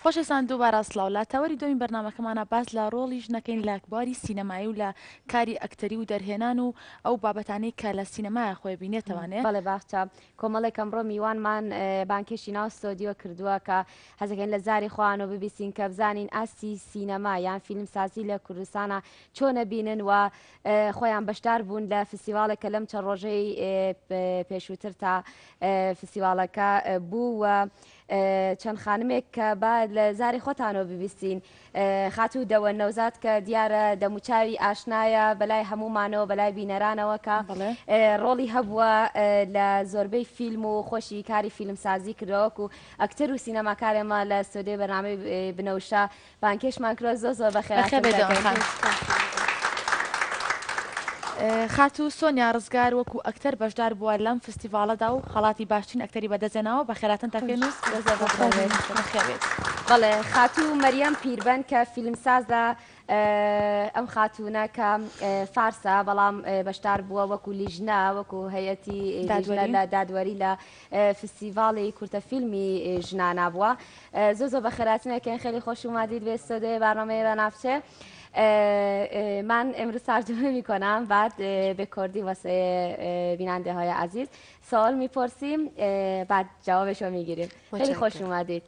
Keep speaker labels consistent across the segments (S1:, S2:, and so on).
S1: خۆشەویستان دووبارە سڵاو لە تاوەری دومین بەرنامەکەمانە باس لە ڕۆڵی ژنەکەین لە بواری سینەمایی و لە کاری ئەکتەری و دەرهێنان و ئەو بابەتانەی کە لە سینەمایە خۆی بینێتەوانێ.
S2: بەڵێ باخچە کۆمەڵێک ئەمڕۆ میوانمان بانکێشی ناو ستۆدیۆ کردووە کە حەزەکەین لە زاری خوان و ببیستین کە بزانین ئاستی سینەما یان فیلمسازی لە کوردستانە چۆنە بینن و خۆیان بەشدار بوون لە فستیڤالێکە لەم چەند ڕۆژەی پێشووتر تا فستیڤالەکە بوو و چەند خانمێک کە با لە زاری خۆتانەوە ببیستین خاتوو دەوە نەوزات کە دیارە دەموچاوی ئاشنایە بەلای هەمومانەوە بەلای بینەرانەوە کە ڕۆڵی هەبووە لە زۆربەی فیلم و خۆشی کاری فیلمسازی کردەوەک و ئەکتەر و سینەماکارێمە لە سۆدەی بەرنامەی بنەوشە بانکێشمان کرۆ زۆ بەخێر.
S1: خاتوو سۆنیا ڕزگار وەکو ئەکتەر بەشدار بووە لەم فستیڤالەدا و خەڵاتی باشترین ئەکتەری بەدەجێناوە بە خێراتن تاکەنووس
S2: بەخێوێت. بەڵێ خاتوو مەریەم پیربەن کە فیلمسازە ئەم خاتوونە کە فارسە بەڵام بەشدار بووە وەکو لیژنا وەکو هەیەتی لە دادوەری لە فستیڤاڵی کورتە فیلمی ژنانە بووە زۆ بە خێراتنەکەن خێلی خۆش اومدید به استودیوی برنامه بنفشه. من امروز ترجمه می کنم بعد به کردی واسه بیننده های عزیز سوال میپرسیم بعد جوابش رو میگیریم. خیلی خوش اومدید.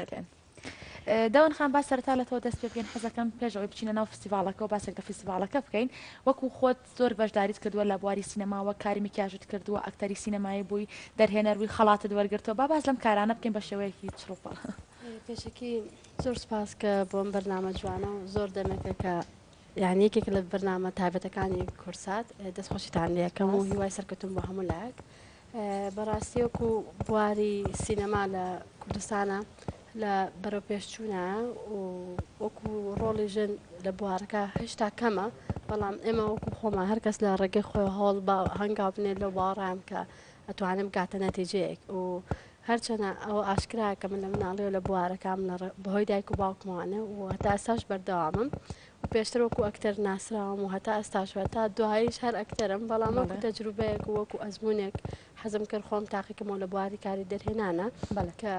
S1: داون خان باس سەرەتا لە تۆ دەست پێ بگەین حەزەکەم پێشەوەی بچینە ناو فستیڤالەکە و باسێک لە فستیڤالەکە بکەین وەکو خۆت زۆر بەشداریت کردووە لە بواری سینەماوە کاری مکیاژت کردووە ئەکتەری سینەمایی بووی دەرهێنەروی خەڵاتت وەرگرتەوە با باز لەم کارانە بکەین بە شێوەیەکی چڕوپە.
S3: پێشکی زۆر سپاس کە بۆم بەرنامە جوانە و زۆر دەمێکە کە یعنی یەکێک لە بەرنامە تایبەتەکانی کورسات دەستخۆشیتان لەکەم و هیوای سەرکەوتن بۆ هەموو لایەک بەڕاستی وەکو بواری سینەما لە کوردستانە لە بەرەو پێشچوونە و وەکو ڕۆڵی ژن لە بوارەکە هێشتا کەمە بەڵام ئێمە وەکو خۆمان هەرکەس لە ڕێگەی خۆی هەڵ هەنگاو بنێت لەو باڕام کە ئەتوانم گاتە نەتیجەیەک و هەرچەنە ئەوە ئاشکرا کە من لە مناڵێ لە بوارەکەم بەهۆی دایک و باوکمانە و هەتا ئێستاش بەردەوامم و پێشتر وەکو ئەکتەر ناسراوم و هەتا ئێستاشوە تا دواییش هەر ئەکتەرم بەڵام وەکو تەجروبەیەک و وەکو ئەزمونێک حەزم کرد خۆم تاقیکەمەوە لە بواری کاری دەرهێنانە کە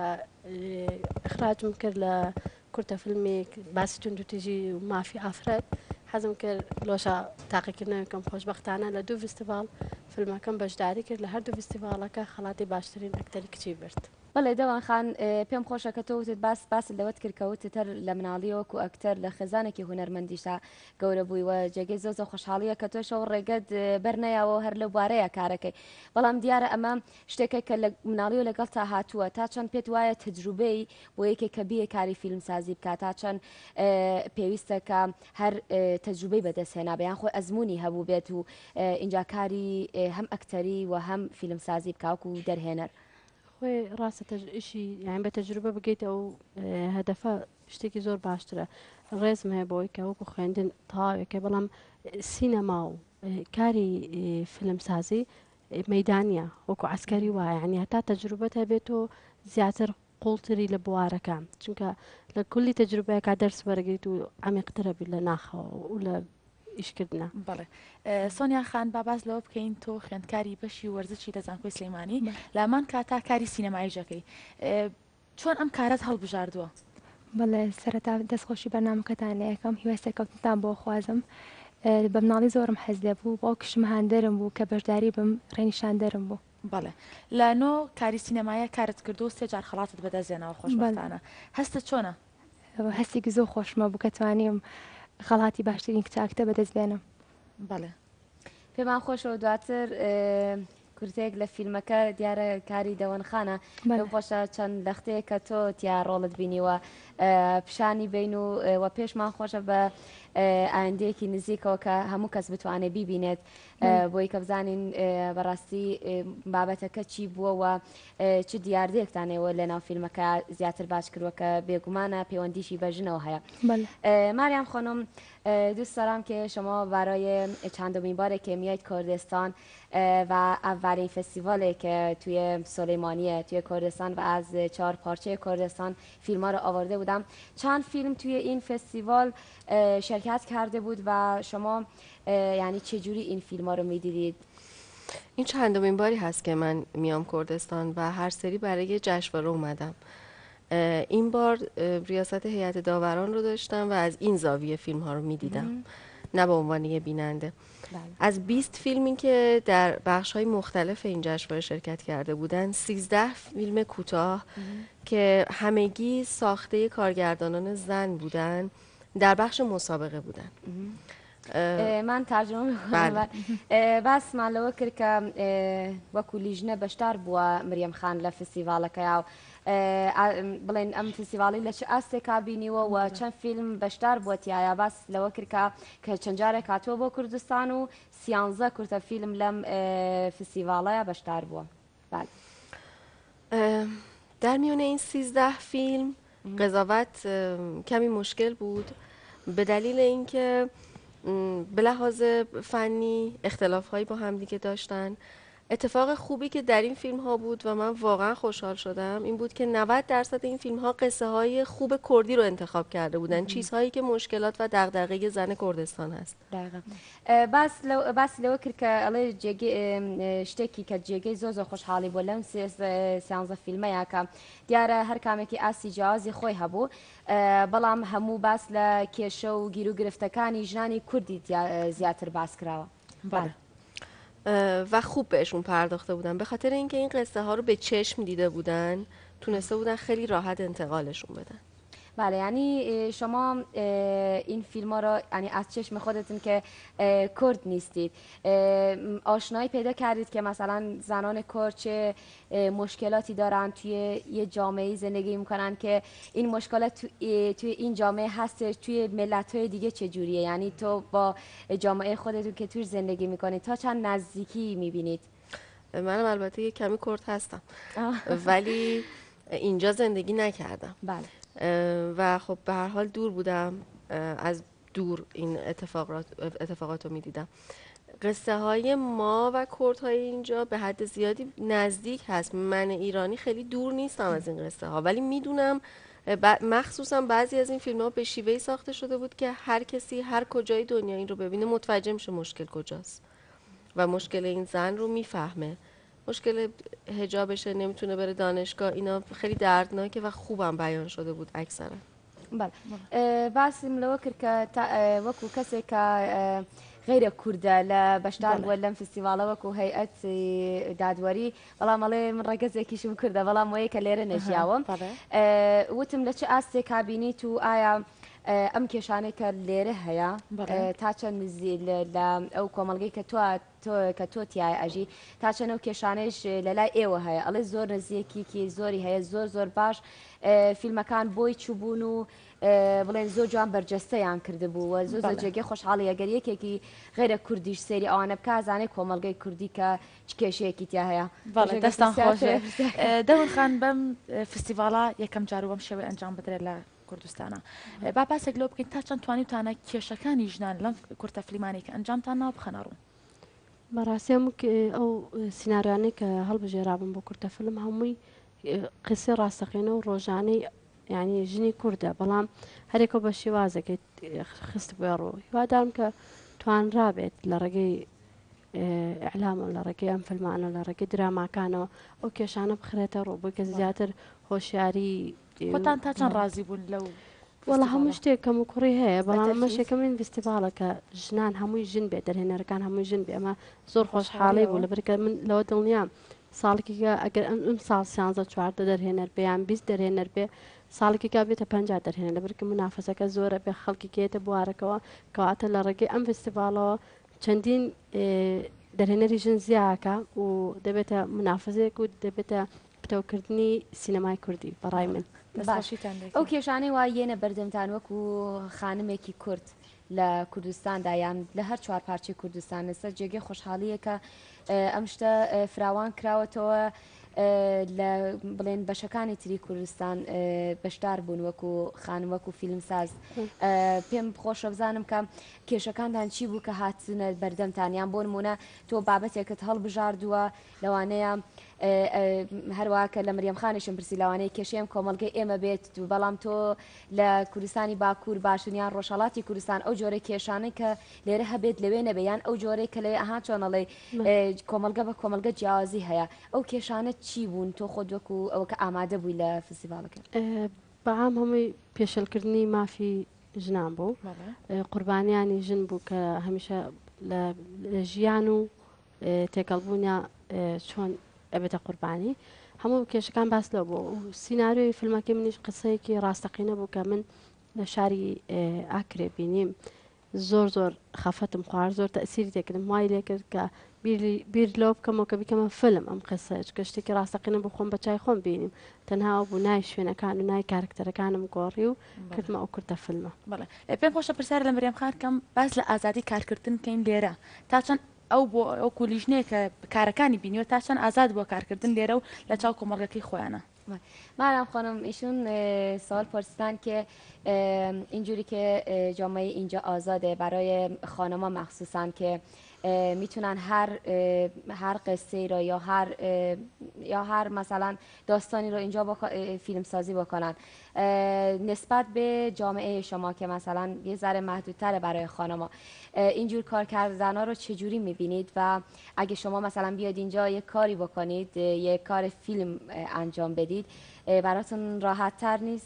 S3: اخراجم کرد لە کورتە فیلمێک باسی توندوتیژی و مافی ئافرەت حەزم کرد لۆشە تاقیکردنەوەکەم خۆشبەختانە لە دوو فستیڤال فیلمەکەم بەشداری کرد لە هەردوو فستیڤالەکە خەڵاتی باشترین ئەکتەری کچی برد.
S2: بەڵێ دەوان خان پێم خۆشە کە تۆوتت باس لەوەت کرد کەوتتر لە مناڵی وەکو ئەکتەر لە خێزانێکی هونەرمەندیشا گەورە بوویوە جێگەی زۆ خۆشحاڵیە کە تۆشەوە ڕێگەت بەرنەیەوە هەر لە بوارەیە کارەکەی بەڵام دیارە ئەمە شتێکێک کە لە مناڵی و لەگەڵ تا هاتووە تا چەند پێت وایە تجروبەی بۆ یەکێک کە بیە کاری فیلمسازی بکات تا چەند پێویستە کە هەر تجروبەی بەدەستهێنا بەیان خۆی ئەزمموی هەبوو بێت و اینجا کاری هەم ئەکتەری و هەم فیلمسازی بکاوک و دەرهێنەر
S3: خۆی ڕاستە ئیشی یان بە تەجروبە بگەیتە و هەدەفە شتێکی زۆر باشترە ڕێزم هەیە بۆی کە وەکو خوێندن تاوێکە بەڵام سینەما و کاری فیلمسازی مەدانە وەکو عسکەری وایە ینی هەتا تەجروبەت هەبێت و زیاتر قوڵتری لە بوارەکە چونکە لە کولی تەجروبەیەکە دەرس وەرەگریت و ئەمیقترە بیت لە ناخەوە و لە ئیشکردە.
S1: بڵێ سۆنیا خان باباز لەوە بکەین تۆ خوێندکاری بەشی وەرزشی دەزانکۆی سلەیمانی لامان کاتا کاری سینەماییژەکەی چۆن ئەم کارەت هەڵبژاردووە؟
S4: بەڵێ سەرەتا دەستخۆشی بەرنامەکەتان لە یەکەم هیوای سەرکەوتنتان بۆ خوازم بە مناڵی زۆرم حەز لێ بوو باوکشم هاندەرم بوو کە بەشداری بم ڕێنیشاندەرم بوو.
S1: بەڵێ لە نۆ کاری سینەمایە کارت کردو سێ جار خەڵاتت بەدەستێنەوە خۆشبەختانە هەستە چۆنە؟
S4: هەستێکی زۆر خۆشمە بوو کە توانیم خەڵاتی باشترین کچاکتە بەدەست بێنم.
S1: بەڵێ
S2: پێمان خۆشەوە دواتر کورتێک لە فیلمەکە دیارە کاری دەوەنخانە لەم خۆشە چەند لەختەیە کە تۆ تیا ڕۆڵت بینیوە پیشانی بین و پێشمان خۆشە بە ئایندەیەکی نزیکەوە کە هەموو کەس بتوانێت بیبینێت بۆی کە بزانین بەڕاستی بابەتەکە چی بووەوە چ دیاردەیەکتانەوە لە ناو فیلمەکە زیاتر باش کردووە کە بێگومانە پەیوەندیشی بەژنەوە هەیە. ماریام خانم دوست دارم که شما برای چندمین باره که میاید کردستان و اولین فستیوالی که توی سلیمانیه توی کردستان و از 4 پارچه کردستان فیلم ها رو آورده بودم چند فیلم توی این فستیوال شرکت کرده بود و شما یعنی چجوری این فیلم ها رو میدیدید؟
S5: این چندمین باری هست که من میام کردستان و هر سری برای جشنواره اومدم این بار ریاست هیئت داوران رو داشتم و از این زاویه فیلم ها رو میدیدم، نه به عنوان یه بیننده. از 20 فیلمی که در بخش‌های مختلف این جشنواره شرکت کرده بودن، 13 فیلم کوتاه که همگی ساخته کارگردانان زن بودن در بخش مسابقه بودن.
S2: من ترجمه میکنم. بس مالەوە کرد کە وەکو لیژنە بەشدار بووە مریەم خان لە فستیڤالەکەیا و بڵێن ئەم فستیڤاڵی لە چ ئاستێکا بینیوە و چەند فیلم بەشدار بووە تایە. باس لەوە کرد کە چەند جارێک هاتووە بۆ کوردستان و 13 کورتە فیلم لەم فستیڤاڵەیە بەشدار بووە.
S5: در میان این 13 فیلم قضاوت کمی مشکل بود به دلیل اینکه به لحاظ فنی اختلاف هایی با هم دیگه داشتن. اتفاق خوبی که در این فیلم ها بود و من واقعا خوشحال شدم این بود که 90% این فیلم ها قصه های خوب کردی رو انتخاب کرده بودن، چیزهایی که مشکلات و دغدغه زن کردستان هست.
S2: باس لەوە کرد کە ئەڵێ شتێکی کە جێگەی زۆر خۆشحاڵی بۆ لەم سیانزە فیلمەیە کە دیارە هەر کامێکی ئاسی جیازی خۆی هەبوو، بەڵام هەموو باس لە کێشە و گیر و گرفتەکانی ژنانی کوردی زیاتر باس کراوە.
S5: و خوب بهشون پرداخته بودن به خاطر اینکه این قصه ها رو به چشم دیده بودن، تونسته بودن خیلی راحت انتقالشون بدن.
S2: بله، یعنی شما این فیلم ها را یعنی از چشم خودتون که کرد نیستید آشنایی پیدا کردید که مثلا زنان کرد چه مشکلاتی دارن، توی یه جامعه زندگی میکنن که این مشکلات توی این جامعه هست، توی ملت های دیگه چه جوریه؟ یعنی تو با جامعه خودتون که توی زندگی میکنید تا چند نزدیکی میبینید؟
S5: منم البته یه کمی کرد هستم ولی اینجا زندگی نکردم.
S2: بله.
S5: و خب به هر حال دور بودم، از دور این اتفاقات رو میدیدم. قصه های ما و کردهای اینجا به حد زیادی نزدیک هست. من ایرانی خیلی دور نیستم از این قصه ها، ولی میدونم مخصوصا بعضی از این فیلم ها به شیوهی ساخته شده بود که هر کسی هر کجای دنیا این رو ببینه متوجه میشه مشکل کجاست و مشکل این زن رو میفهمه. مشکل حجابشه، نمیتونه بره دانشگاه، اینا خیلی دردناکه و خوبم بیان شده بود اکثرا.
S2: بله. باسم لەوە کرد کە وەکو کەسێک کە غیرە کووردە لە بەشدار بووە لەم فستیڤالە وەکو هەیئەت دادوەری، بەڵام ئەڵێ من ڕێگەزێکیشم کووردە بەڵام وەیە کە لێرە نەژیاوە، وتم لە چ ئاستێکا بینیت و ئایا ئەم کێشانەی کە لێرە هەیە تا چەند لە ئەو کۆمەڵگەی کە تۆ تایە ئەژی تا چەند ئەو کێشانەیش لە لای ئێوە هەیە؟ ئەڵێ زۆر نزیەکیکی زۆری هەیە، زۆر باش فیلمەکان بۆی چوبوون و بڵێن زۆر جوان بەرجەستەیان کردبوو و زۆر جێگەی خۆشحاڵی ئەگەر یەکێکی غیرە کوردیش سێری ئەوانە بکە زانێ کۆمەڵگەی کوردی کە چ کێشەیەکی تیا هەیە.
S1: دەستان خۆشە. دەون خان بەم فستیڤاڵە یەکەم جار و بەم شێوەی ئەنجام بدرێت لە کوردستانە. با باسێک لەوە بکەین تا چەند توانیتانە کێشەکانی ژنان لەم کورتە فیلمانی کە ئەنجامتان ناو بخەنە ڕوو؟
S3: بەڕاستی ئەو سیناریوانەی کە هەڵبژێرابوون بۆ کورتە فیلم هەمووی قسەی ڕاستەقینە و ڕۆژانەی یعنی ژنی کووردە، بەڵام هەرێکە بە شێوازەکەی خست بۆ ڕۆ. هیوادارم کە توانرابێت لە ڕێگەی ئەعلامە، لە ڕێگەی ئەم فیلمانە، لە ڕێگەی دراماکانەوە ئەو کێشانە بخرێتە ڕۆ بۆی کە زیاتر هۆشیاری.
S1: خۆتان تا چەند ڕازی بوون لەو؟
S3: وەڵا هەموو شتێک کەم و کوڕی هەیە، بەڵام ئەمە شێکەمین فستیڤالە کە ژنان هەمووی ژن بێت، دەرهێنەرەکان هەمووی ژن بێ. ئەمە زۆر خۆشحاڵی بوو لەبەرکە من لەوە دڵنیام ساڵێکیکە ئەگەر ئەم ساڵ 13 دەرهێنەر بێ یان 20 دەرهێنەر بێ، ساڵێکیکە بێتە 50 دەرهێنەر، لەبەرکە منافەسەکە زۆرە بێ، خەڵکی کێتە بوارەکەەوە کەواتە لە ڕێگەی ئەم فستیڤالەوە چەندین دەرهێنەری ژن زیاکە و دەبێتە منافەزێک و دەبێتە پتەوکردنی سینەمای کوردی بەڕای من.
S2: ئەو کێشانەی وایەنە بەردەمتان وەکو خانمێکی کورد لە کوردستاندا یان لە هەر چوار پارچەی کوردستان لەسەر جێگەی خۆشحاڵیە کە ئەم شتە فراوان کراوەتەوە لە بڵێن بەشەکانی تری کوردستان بەشدار بوون وەکو خانم وەکو فیلمساز. پێم خۆشە بزانم کە کێشەکاندان چی بوو کە هاتنە بەردەمتان، یان بۆ نمونە تۆ بابەتێکت هەڵبژاردووە لەوانەیە هەروە کە لە مریەم خانیشم پرسی لەوانەیە کێشەیەم کۆمەڵگەی ئێمە بێت و بەڵام تۆ لە کوردستانی باکوور باشنیان ڕۆژهەڵاتی کوردستان ئەو جۆرە کێشانەی کە لێرە هەبێت لەوێ نەبێیان ئەو جۆرەی کە لێ ئەها چۆنەڵێ کۆمەلگە بە کۆمەلگە جیاوازی هەیە ئەو کێشانە چی بوون تۆ خۆت وەکو ئەوە کە ئامادە بووی لە فستیڤالەکە
S3: بەعام هەمووی پێشەلکردنی مافی ژنان بوو قوربانیانی ژن بوو کە هەمیشە لە ژیان و تێکەڵبوونیا چۆن ئەبێتە قوربانی هەموو کێشەکان باس لەوە بوو و سیناریۆی فیلمەکە منیش قسەیەکی ڕاستەقینە بوو کە من لە شاری ئاکرێ بینیم زۆر خەفەتم خوارد زۆر تەسیری تێکردم وای لێ کرد کە بیر لۆ بکەمەوە کە بیکەمە فلم ئەم قسە کە شتێکی ڕاستەقینە بۆ خۆم بە چای خۆم بینیم تەنها بوو نای شوێنەکان و نای کارکتەرەکانم گۆڕی و کردمە ئەو کورتە فیلمە
S1: بەڵێ پێم خۆشە پرسیار لە مریەم خان کەم باس لە ئازادی کارکردن بکەین لێرە تا چەند ئەو بۆ ئەو کولیژنەیە کە کارەکانی بینیوە تا چەند ئازاد بۆ کارکردن لێرە و لە چاو کۆمەڵگەکەی خۆیانە
S2: مادام خانم ایشون سوال پرسیدن که اینجوری که جامعه اینجا آزاده برای خانم‌ها مخصوصا که میتونن هر قصه رو یا هر مثلا داستانی رو اینجا فیلم سازی بکنن نسبت به جامعه شما که مثلا یه ذره محدودتره برای خانم‌ها اینجور کار کردن‌ها رو چجوری میبینید و اگه شما مثلا بیاد اینجا یه کاری بکنید یه کار فیلم انجام بدید براتون راحت تر نیست؟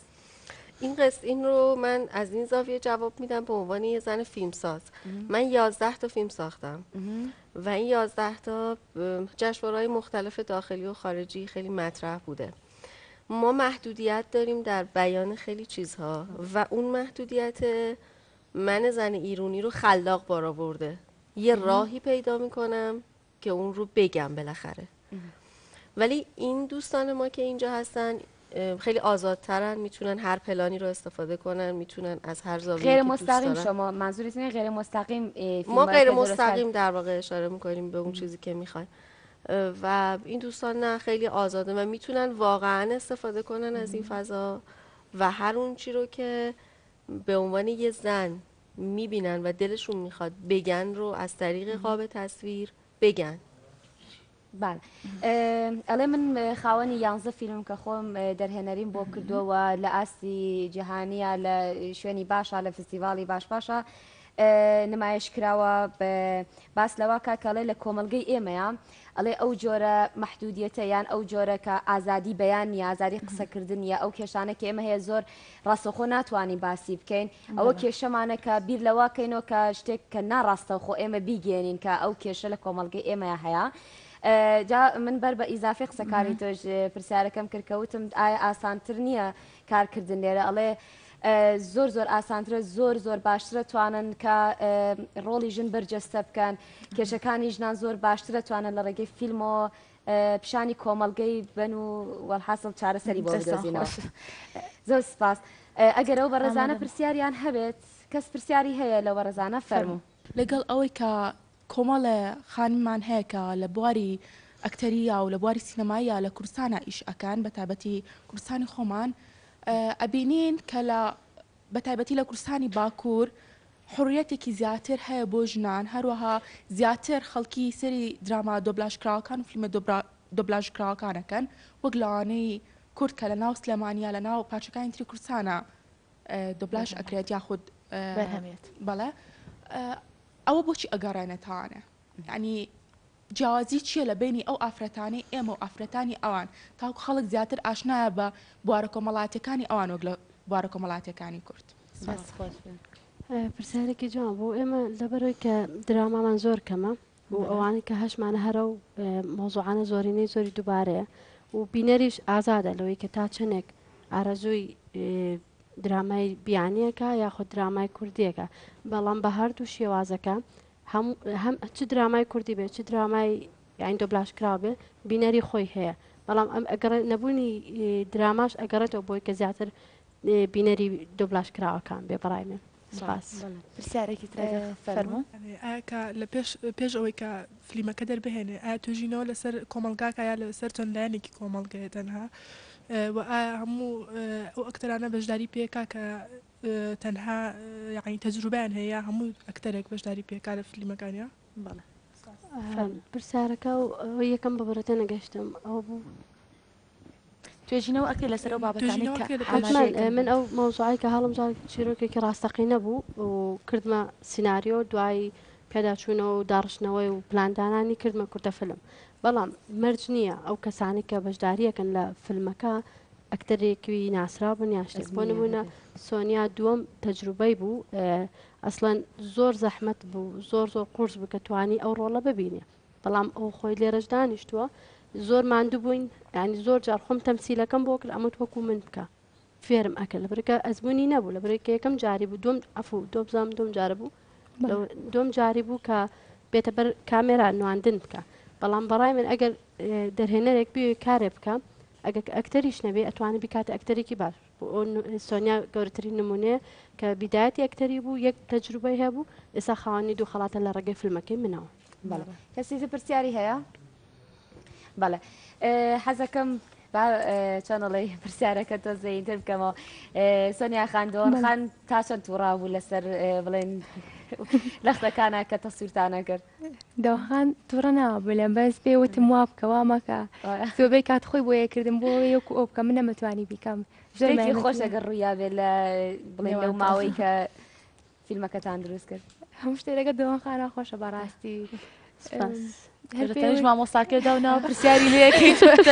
S5: این رو من از این زاویه جواب میدم به عنوان یه زن فیلمساز. من 11 تا فیلم ساختم و این 11 تا جشنواره‌های مختلف داخلی و خارجی خیلی مطرح بوده. ما محدودیت داریم در بیان خیلی چیزها و اون محدودیت من زن ایرانی رو خلاق برآورده. یه راهی پیدا میکنم که اون رو بگم بالاخره. ولی این دوستان ما که اینجا هستن خیلی آزادترن، میتونن هر پلانی رو استفاده کنن، میتونن از هر زاویه‌ای
S2: غیر مستقیم شما منظورتونه غیر مستقیم
S5: ما غیر مستقیم در واقع اشاره میکنیم به اون چیزی که میخوایم و این دوستان نه خیلی آزاده و میتونن واقعا استفاده کنن از این فضا و هر اون چی رو که به عنوان یه زن میبینن و دلشون میخواد بگن رو از طریق قاب تصویر بگن.
S2: بله ئەڵێ من خاوەنی 11 فیلم کە خۆم دەرهێنەریم بۆ کردووە لە ئاستی جیهانیە لە شوێنی باشە لە فستیڤاڵی باشە نمایش کراوە باس لەوە کاکەڵێ لە کۆمەلگەی ئێمەیە ئەڵێ ئەو جۆرە محدودیەتە یان ئەو جۆرە کە ئازادی بەیان نیە ئازادی قسەکردن نیە ئەو کێشانە کە ئێمە هەیە زۆر ڕاستەخۆ ناتوانین باسی بکەین ئەوە کێشەمانە کە بیر لەواکەینەوە کە شتێک کە ناڕاستەخۆ ئێمە بیگەێنین کە ئەو کێشە لە کۆمەلگەی ئێمەیە هەیە جا من بەر بە ئیزافی قسەکاری تۆش پرسیارەکەم کردکەوتم ئایا ئاسانتر نییە کارکردن لێرە ئەڵێ زۆر ئاسانترە زۆر باشترە توانن کە ڕۆڵی ژن بەرجەستە بکەن کێشەکانی ژنان زۆر باشترە توانن لە ڕێگەی فیلمەوە پیشانی کۆمەلگەی بن و وەڵحاسڵ چارەسەری بۆ بدۆزینەوە. زۆر سپاس. ئەگەر ئەو بەڕێزانە پرسیاریان هەبێت کەس پرسیاری هەیە لە وەڕێزانە فەرموو.
S6: لەگەڵ ئەوەی کە کۆمەڵە خانمان هەیە کە لە بواری ئەکتەریە و لە بواری سینەماییە لە کوردستانە ئیش ئەکان بە تایبەتی کوردستانی خۆمان ئەبینین کە لە بە تایبەتی لە کوردستانی باکوور حڕیەتێکی زیاتر هەیە بۆ ژنان هەروەها زیاتر خەڵکی سەری دراما دۆبلاژکراوەکان و فیلمە دۆبلاژکراوەکانەکەن وەک لەوانەی کورد کە لە ناو سلێمانیا لە ناو پارچەکانی تری کوردستانە دۆبلاژ ئەکرێت یاخود
S1: بەرهەمێت
S6: بەڵێ ئەوە بۆچی ئەگەڕێنێتوانە ینی جیاوازی چییە لە بینی ئەو ئافرەتانی ئێمە و ئافرەتانی ئەوان تاکو خەڵک زیاتر ئاشنایە بە بوارە کۆمەڵاتەکانی ئەوان وەک لە بوارە کۆمەڵاتەکانی کورد.
S3: پرسیارێکی جوان بۆ ئێمە لەبەرەوەی کە درامامان زۆر کەمە و ئەوانەی کە هەشمانە هەرە و مۆزوعانە زۆرینەی زۆری دووبارەیە و بینەریش ئازادە لەوەی کە تا چنێک ئارەزووی درامای بیانیەکە یاخود درامای کوردیەکە بەڵام بە هەردوو شێوازەکە هەم چ درامای کوردی بێت چ درامای یان دۆبلاژکراو بێت بینەری خۆی هەیە بەڵام ئەم ئەگەر نەبوونی دراماش ئەگەڕێتەوە بۆی کە زیاتر بینەری دۆبلاژکراوەکان بێ بەڕای من. سپاس.
S1: پرسیارێکی فەرموو
S6: ئاکە لە پێش ئەوەی کە فلیمەکە دەربهێنێ ئایا توژینەوە لەسەر کۆمەلگاکە یا لەسەر چەند لایەنێکی کۆمەڵگەیە تەنها و ئایا هەموو ئەو ئەکتەرانە بەشداری پێکا کە تەنها یعنی تەجروبیان هەیە هەموو ئەکتەرێک بەشداری پێکا لە فلیمەکانیە؟
S1: بەڵێ
S3: پرسیارەکە و یەکەم بەبڕێتە نەگەشتم ئەو بوو
S1: توێژینەوە ئەکەی لەسەر ئەو بابەتانی
S6: توێژینەوە
S1: کە
S6: ئەکەی لە
S1: ئاماژەیەکەن
S3: من ئەو مەوزوعی کە هەڵم جار چیرۆکێکی ڕاستەقی نەبوو و کردمە سیناریۆ دوای پێداچوونەوە و داڕشتنەوەی و پلاندانانی کردمە کورتە فیلم بەڵام مەرج نییە ئەو کەسانی کە بەشداریەکەن لە فیلمەکە ئەکتەرێکی ناسرا بن یا شتێک بۆ نمونە سۆنیا دووەم تەجروبەی بوو ئەسڵەن زۆر زەحمەت بوو زۆر قورس بکە توانی ئەو ڕۆڵە ببینێ بەڵام ئەو خۆی لێرەش دانیشتووە زۆر ماندوو بووین ینی زۆر جار خۆم تەمسیلەکەم بۆ کرد ئەمە وەکو من بکە فێرم ئەکە لە بڕێکە ئەزمموی نەبوو لە بڕێکە یەکەم جاری بوو دوم ئەفو دۆبزام دوم جارە بوو دوم جاری بوو کە بێتە بەر کامێرا نواندن بکە بەڵام بەڕای من ئەگەر دەرهێنەرێک بێ کارێ بکە ئەگە ئەکتەریش نەبێ ئەتوانێت بکاتە ئەکتەرێکی باش سۆنیا گەورەترین نمونەیە کە بیدایەتی ئەکتەری بوو یەک تەجروبەی هەبوو ئێستا خاوەنی دوو خەڵاتە لە ڕێگەی فیلمەکەی منەوە
S2: کەسی پرسیاری هەیە بەڵێ حەزەکەم چەنەڵی پرسیارەکە تۆ زەینتر بکەمەوە سۆنیا خاندۆن خان تا چەند تووڕا بوو لەسەر بڵێن لەختەکانە کە تەسوورتانە کرد
S4: داوخان تووڕە نابوو لەم بەس پێ وتم وا بکەوا مەکە زۆبەی کات خۆی بۆ یەکردم بۆ یەک ئەو بکە من نەمەتوانی بیکەم
S2: ژێکی خۆش ئەگەر ڕوویا بێت لە بڵێن لەو ماوەی کە فیلمەکەتان دروست کرد
S4: هەموو شتێرەکە داوخانە خۆشە بەڕاستی
S1: هەرتەنیش مامۆستاکە داوناوە پرسیاری لەکەی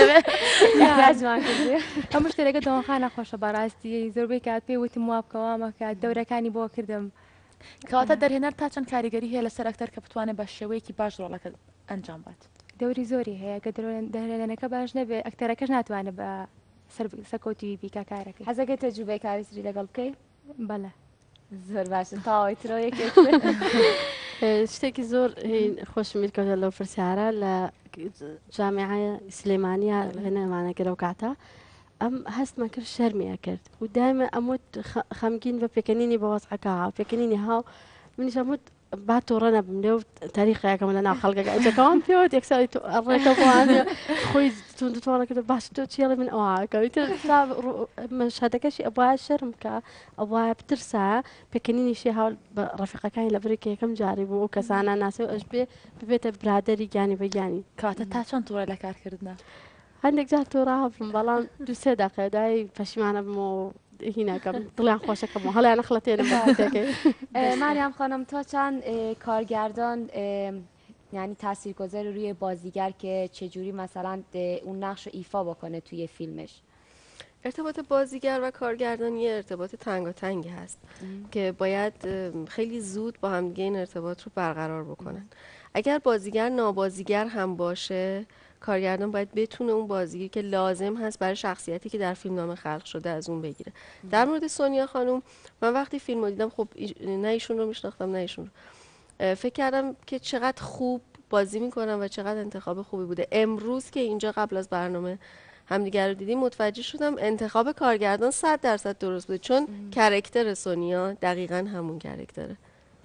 S4: هەموو شتێرەکە داوخانە خۆشە بەڕاستی زۆربەی کات پێ وتم وا بکەوا مەکە دەورەکانی بۆ کردم
S1: کەواتە دەرهێنەر تا چەند کاریگەری هەیە لەسەر ئەکتەر کە بتوانێت بە شێوەیەکی باش ڕۆڵەکە ئەنجام بات
S4: دەوری زۆری هەیە کە دەرهێنەکە باش نەبێت ئەکتەرەکەش ناتوانێت بە سەرکەوتی بیکە کارەکەی
S2: حەزەکەی تەجروبەی کاریسری لەگەڵ بکەی
S4: بەڵێ
S2: زۆر باشن تاوای ترۆیەکێک
S3: شتێکی زۆر خۆشمی کەوتە لەو پرسیارە لە جامعە سلێمانیا هێنەمانەگەرە و کاتە ئەم هەستمە کرد شەرمیە کرد و دایمە ئەموت خەمگین بە پێکەنینی بە وەسعەکە پێکەنینی هاو منیش ئەموت با تۆڕە نەبم لێو تاریخەکەم لە ناو خەڵگەکە ئەجەکەوان پێوە یەکساری ڕێکە بۆوانە خۆی تۆڕە کرد باش تۆ چێڵی من ئەوکەویتر شادەکەشی ئەوە شەرم کە ئەوە بترسا پێکەنینیشی هاو بە ڕەفیقەکانی لە بڕێکی یەکەم جاری بوو ئەو کەسانە ناسێ و ئەش بێ ببێتە برادەری گیانی بەگیانی
S1: کاتە تا چەند تووڕە لە کارکردە
S3: هەندێک جار تۆ ڕاهەڵم بەڵام دوسێ دەقەدای پەشیمانە بمەوە هینەکەم دڵیان خۆشەکەم و هەڵیان نەخڵەتێنم بەکەی
S2: ماریام خانم تۆ چند کارگردان یعنی تاثیرگذار روی بازیگر که چجوری مثلا اون نقش رو ایفا بکنه توی فیلمش
S5: ارتباط بازیگر و کارگردان یه ارتباط تنگاتنگی هست که باید خیلی زود با هم دیگه این ارتباط رو برقرار بکنن. اگر بازیگر نابازیگر هم باشه کارگردان باید بتونه اون بازیگری که لازم هست برای شخصیتی که در فیلمنامه خلق شده از اون بگیره. در مورد سونیا خانم من وقتی فیلم رو دیدم خب نه ایشون رو میشناختم نه ایشون رو فکر کردم که چقدر خوب بازی میکنم و چقدر انتخاب خوبی بوده. امروز که اینجا قبل از برنامه همدیگر رو دیدیم متوجه شدم انتخاب کارگردان 100% درست بوده چون کرکتر سونیا دقیقاً همون کرکتره.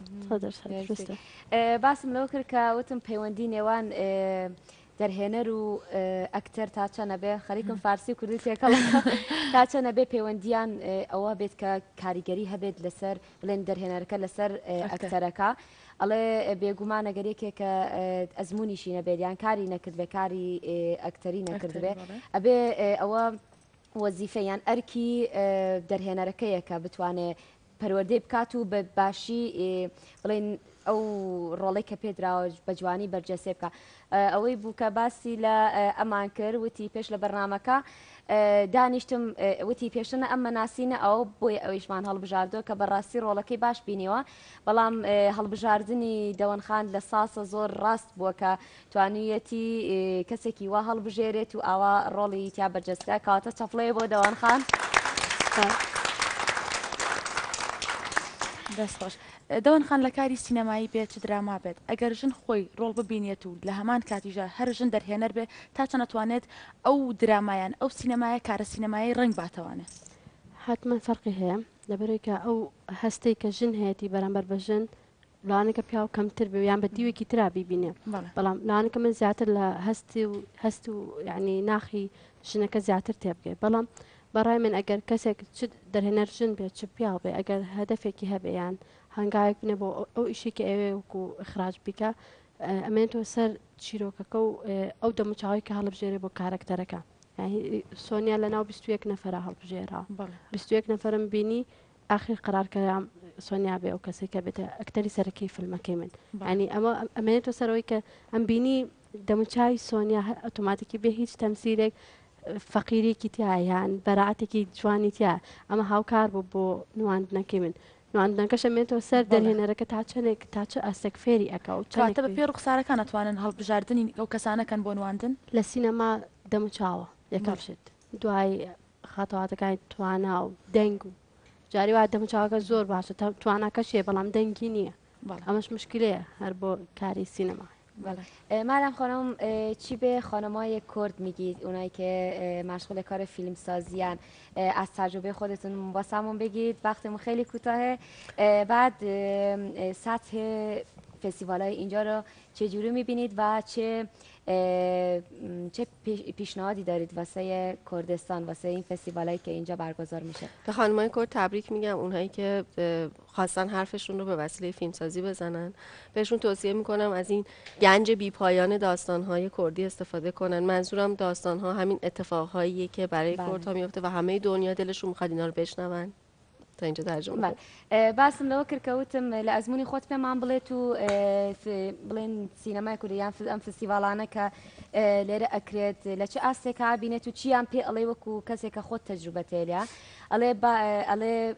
S2: باسم لەو کرد کە وتم پەیوەندی نێوان دەرهێنەر و ئەکتەر تا چەنە بێ خەریکم فارسی و کوردی تێکەڵەکە تا چەنە بێ پەیوەندیان ئەوە بێت کە کاریگەری هەبێت لەسەر بڵێن دەرهێنەرەکە لەسەر ئەکتەرەکە ئەڵێ بێگومان ئەگەرێکێک کە ئەزممویشی نەبێت یان کاری نەکرد بێ کاری ئەکتەری نەکرد بێ ئەبێ ئەوە وەزیفەیان ئەرکی دەرهێنەرەکەیە کە بتوانێت پەروەردەی بکات و بە باشی بڵێن ئەو ڕۆڵەی کە پێدراوە بە جوانی بەرجەسێ بکە ئەوەی بوو کە باسی لە ئەمان کرد وتی پێش لە بەرنامەکە دانیشتم وتی پێشنە ئەم مەناسینە ئەو بۆی ئەویشمان هەڵبژاردۆ کە بەڕاستی ڕۆڵەکەی باش بینیوە بەڵام هەڵبژاردننی دەوەنخان لە ساسە زۆر ڕاست بووە کە توانویەتی کەسێکی وا هەڵبژێرێت و ئاوا ڕۆڵی تیا بەرجەستە کەواتە چەپڵەیە بۆ دەوەنخان.
S1: دەستخۆش دەوەنخان لە کاری سینەمایی بێت چ دراما بێت ئەگەر ژن خۆی ڕۆڵ ببینێت و لە هەمان کاتیژە هەر ژن دەرهێنەر بێ تا چەند نەتوانێت ئەو درامایان ئەو سینەمایە کارە سینەمایی ڕنگ باتەوانێت
S3: حتمما فەرقی هەیە لەبەرەوەی ئەو هەستەی کە ژن هەیەی بەرامبەر بە ژن لەوانەکە پیا و کەمتر بێ یان بە دیوێکی ترا بیبینێ بەڵام لەوانەکە من زیاتر لە هەست و یعنی ناخی ژنەکە زیاتر تێبگەێ بەڵام بەڕای من ئەگەر کەسێک دەرهێنەر ژن بێت چ پیا بێ ئەگەر هەدەفێکی هەبێ یان هەنگاوێک بنێ بۆ ئەو ئیشێکی ئەوێ وکو ئەخراج بیکە ئەمێنێتەوە سەر چیرۆکەکە و ئەو دەموچاوی کە هەڵبژێرێ بۆ کارکتەرەکە یعنی سۆنیا لە ناو 21 نەفەرە هەڵبژێرا 21 نەفەرم بینی آخر قرارکەیان سۆنیا بێ ئەو کەسێک کە بێتە ئەکتەری سەرەکی فیلمەکەی من ینی ئەمە ئەمێنێتەوە سەرەوەی کە ئەم بینی دەموچاوی سۆنیا ئۆتۆماتیکی بێ هیچ تەمسیلێک فەقیرێکی تایان بەراعەتێکی جوانی تیا ئەمە هاوکار بوو بۆ نواندنەکەی من نواندنەکەش ئەمێنێتەوە سەر دەرهێنەرەکە تا چەندێک تا چه ئەستێک فێری ئەکە و
S1: چاتە بە پێ ڕوخسارەکان ناتوانن هەڵبژاردننی ئەو کەسانەکەن بۆ نواندن
S3: لە سینەما دەموچاوە یەکەم شت دوای خاتەواتەکانی توانا و دەنگ و جاری وا دەموچاوەکە زۆر باشە تواناکەشیە بەڵام دەنگی نییە ئەمەش مشکلەیە هەر بۆ کاری سینەما
S2: مادام خانم چی به خانمای کرد میگید اونایی که مشغول کار فیلم سازیان از تجربه خودتون واسمون بگید وقتمون خیلی کوتاهه بعد سطح فستیوال های اینجا رو چه جوری میبینید و چه پیشنهادی دارید واسه کردستان واسه این فستیوالایی که اینجا برگزار میشه؟
S5: به خانمای کرد تبریک میگم، اونهایی که خواستن حرفشون رو به وسیله فیلمسازی بزنن بهشون توصیه میکنم از این گنج بی‌پایان داستان‌های کردی استفاده کنن. منظورم داستان‌ها همین اتفاقهاییه که برای کردها میفته و همه دنیا دلشون میخواد اینا رو بشنون. تا اینجا ترجمه
S2: باسم لو كركوتم لازموني خوت بمان بليتو في بلين سينما كوريان في فستيفالانا ك ليرة أكريت لش أستك عبينتو تشيان بي علي وكو كسيك خوت تجربة تاليا علي با علي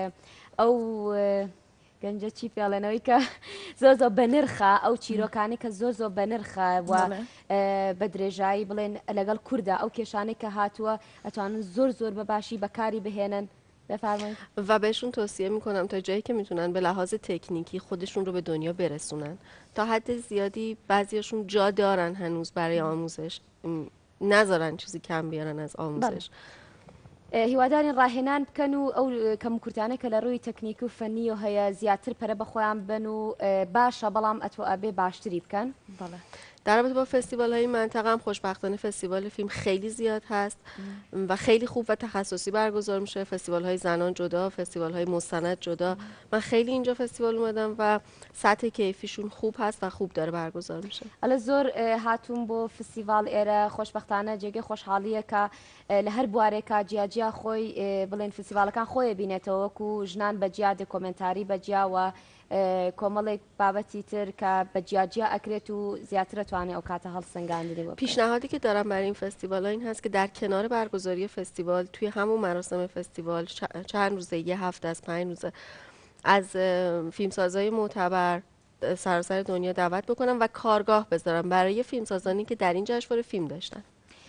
S2: أو گەنجە چی پێڵێنەوەی کە زۆر زۆر بەنرخە ئەو چیرۆکانی کە زۆر زۆر بەنرخە و بە درێژایی بڵێن لەگەڵ کووردا ئەو کێشانەی کە هاتووە ئەتوانن زۆر زۆر بەباشی بەکاری بهێنن. بفرمایید.
S5: و بهشون توصیه میکنم تا جایی که میتونن به لحاظ تکنیکی خودشون رو به دنیا برسونن. تا حد زیادی بعضیاشون جا دارن هنوز برای آموزش، نذارن چیزی کم بیارن از آموزش.
S2: هیوادارین ڕاهێنان بکەن و ئەو کەم کورتانە کە لە ڕووی تەکنیکی و فەنی و هەیە زیاتر پەرە بەخۆیان بن و باشە بەڵام ئەتوە ئەبێ باشتری بکەن.
S5: در رابطه با فستیوال های منطقه هم خوشبختانه فستیوال فیلم خیلی زیاد هست و خیلی خوب و تخصصی برگزار میشه. فستیوال های زنان جدا، فستیوال های مستند جدا. من خیلی اینجا فستیوال اومدم و سطح کیفیشون خوب هست و خوب داره برگزار میشه.
S2: ئەلە زۆر هاتوون بۆ فستیڤال ئێرە خۆشبەختانە جێگەی خۆشحاڵیە کە لە هەر بوارێکە جیاجیا خۆی بڵێن فستیڤالەکان خۆی بینێتەوە وەکو ژنان بەجیا دێکۆمنتاری بەجیاوە کۆمەڵێک بابەتی تر کە بە جیاجیا ئەکرێت و زیاتر توانێت ئەو کاتە هەڵسەنگاندنی.
S5: پیشنهادی که دارم برای این فستیوال این هست که در کنار برگزاری فستیوال توی همون مراسم فستیوال چند روزه، یه هفته از 5 روزه از فیلمسازهای معتبر سراسر دنیا دعوت بکنم و کارگاه بذارم برای فیلمسازانی که در این جشنواره فیلم داشتن.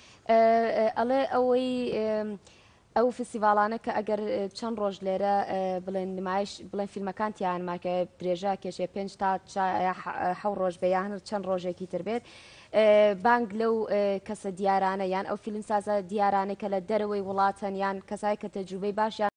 S2: ئەڵێ ئەوەی ئەو فستیڤالانە کە ئەگەر چەند ڕۆژ لێرە بڵێن نمایش بڵێن فیلمەکانتیان ماکە درێژە کێشێ 5 تا 7 ڕۆژ بەیان چەند ڕۆژێکی تر بێت بانگ لەو کەسە دیارانە یان ئەو فیلمسازە دیارانەی کە لە دەرەوەی وڵاتەن یان کەسایی کە تەجروبەی باشیان